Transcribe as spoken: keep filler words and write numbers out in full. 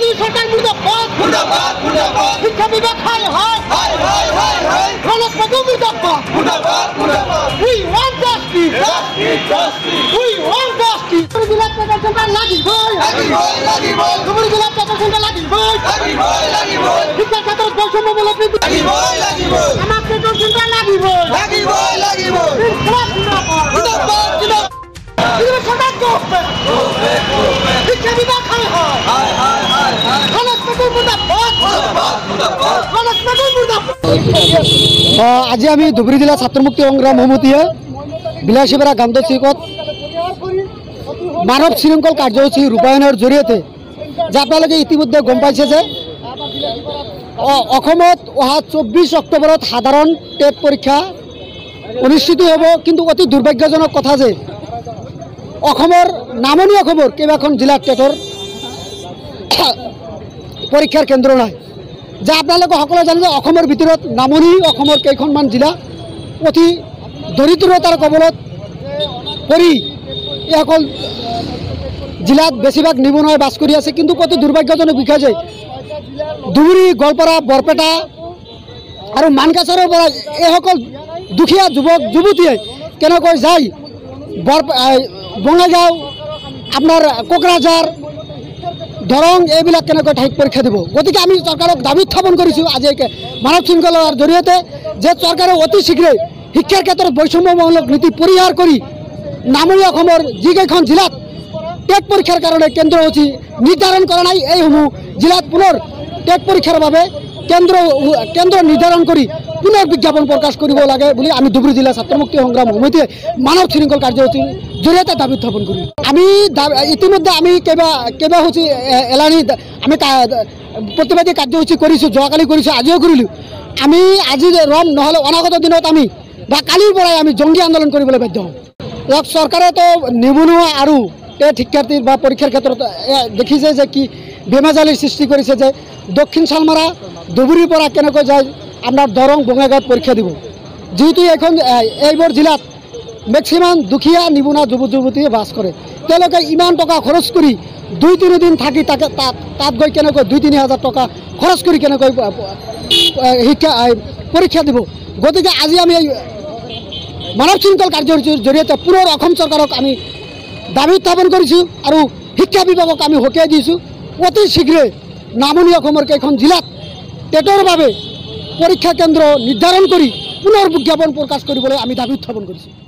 मोदी सरकार मुर्दाबाद मुर्दाबाद मुर्दाबाद शिक्षा विभाग हाय हाय हाय हाय हाय हाय गलत पदों मुर्दाबाद मुर्दाबाद मुर्दाबाद we want justice justice justice we want justice जिला प्रशासन का लागी बोल लागी बोल लागी बोल तुम्हारे जिला प्रशासन का लागी बोल लागी बोल लागी बोल शिक्षा क्षेत्र बौशों में लागी बोल लागी बोल हमारे प्रशासन का लागी बोल लागी बोल लागी बोल मुर्दाबाद मुर्दाबाद इधर सरकार को शिक्षा विभाग हाय हाय हाय हाय हाय गलत पदों मुर्दाबाद मुर्दाबाद मुर्दाबाद गलत पदों मुर्दाबाद आज আমি ধুবুৰী জিলা ছাত্ৰ মুক্তি সংগ্ৰাম সমিতিয়ে বিলাসীপাৰা গান্ধী চুকত মানৱ শৃংখল কাৰ্যসূচী ৰূপায়ণৰ জৰিয়তে যে আপোনালোকে ইতিমধ্যে গম পাইছে যে অসমত অহা চৌব্বিছ অক্টোবৰত সাধাৰণ টেট পৰীক্ষা অনুষ্ঠিত হ'ব। কিন্তু অতি দুৰ্ভাগ্যজনক কথা যে অসমৰ নামনি অসমৰ কেইবাখন জিলাত টেটৰ পৰীক্ষাৰ কেন্দ্ৰ নাই। যে আপোনালোকে সকলোৱে জানে যে অসমৰ ভিতৰত নামনি অসমৰ কেইখনমান জিলা অতি দৰিদ্ৰতাৰ কবলত পৰি এইসকল জিলাত বেছিভাগ নিবনুৱাই বাস কৰি আছে। কিন্তু অতি দুৰ্ভাগ্যজনক বিষয় যে ধুবুৰী গোৱালপাৰা বৰপেটা আৰু মানকাছাৰৰ পৰা এইসকল দুখীয়া যুৱক যুৱতীয়ে কেনেকৈ যায় বৰ বঙাইগাঁও আপোনাৰ কোকৰাঝাৰ দৰং এইবিলাক কেনেকৈ ঠাইত পৰীক্ষা দিব। গতিকে আমি চৰকাৰক দাবী উত্থাপন কৰিছোঁ আজি মানৱ শৃংখলাৰ জৰিয়তে যে চৰকাৰে অতি শীঘ্ৰে শিক্ষাৰ ক্ষেত্ৰত বৈষম্যমূলক নীতি পৰিহাৰ কৰি নামনি অসমৰ যিকেইখন জিলাত টেট পৰীক্ষাৰ কাৰণে কেন্দ্ৰসূচী নিৰ্ধাৰণ কৰা নাই এইসমূহ জিলাত পুনৰ টেট পৰীক্ষাৰ বাবে কেন্দ্ৰ কেন্দ্ৰ নিৰ্ধাৰণ কৰি পুনৰ বিজ্ঞাপন প্ৰকাশ কৰিব লাগে বুলি আমি ধুবুৰী জিলা ছাত্ৰ মুক্তি সংগ্ৰাম সমিতিয়ে মানৱ শৃংখল কাৰ্যসূচীৰ জৰিয়তে দাবী উত্থাপন কৰিম। আমি ইতিমধ্যে আমি কেইবা কেইবাসূচী এলানি আমি প্ৰতিবাদী কাৰ্যসূচী কৰিছোঁ, যোৱাকালি কৰিছোঁ, আজিও কৰিলোঁ। আমি আজি ৰম নহ'লে অনাগত দিনত আমি বা কালিৰ পৰাই আমি জংগী আন্দোলন কৰিবলৈ বাধ্য হ'ম। ইয়াক চৰকাৰেতো নিবনুৱা আৰু টেট শিক্ষাৰ্থীৰ বা পৰীক্ষাৰ ক্ষেত্ৰত দেখিছে যে কি বেমেজালিৰ সৃষ্টি কৰিছে যে দক্ষিণ শালমাৰা ধুবুৰীৰ পৰা কেনেকৈ যায় আপোনাৰ দৰং বঙাইগাঁৱত পৰীক্ষা দিব। যিহেতু এইখন এইবোৰ জিলাত মেক্সিমাম দুখীয়া নিবনুৱা যুৱক যুৱতীয়ে বাস কৰে। তেওঁলোকে ইমান টকা খৰচ কৰি দুই তিনিদিন থাকি তাকে তাত তাত গৈ কেনেকৈ দুই তিনি হাজাৰ টকা খৰচ কৰি কেনেকৈ শিক্ষা পৰীক্ষা দিব। গতিকে আজি আমি মানৱ শৃংখল কাৰ্যসূচীৰ জৰিয়তে পুনৰ অসম চৰকাৰক আমি দাবী উত্থাপন কৰিছোঁ আৰু শিক্ষা বিভাগক আমি সকীয়াই দিছোঁ অতি শীঘ্ৰে নামনি অসমৰ কেইখন জিলাত টেটৰ বাবে পৰীক্ষা কেন্দ্ৰ নিৰ্ধাৰণ কৰি পুনৰ বিজ্ঞাপন প্ৰকাশ কৰিবলৈ আমি দাবী উত্থাপন কৰিছোঁ।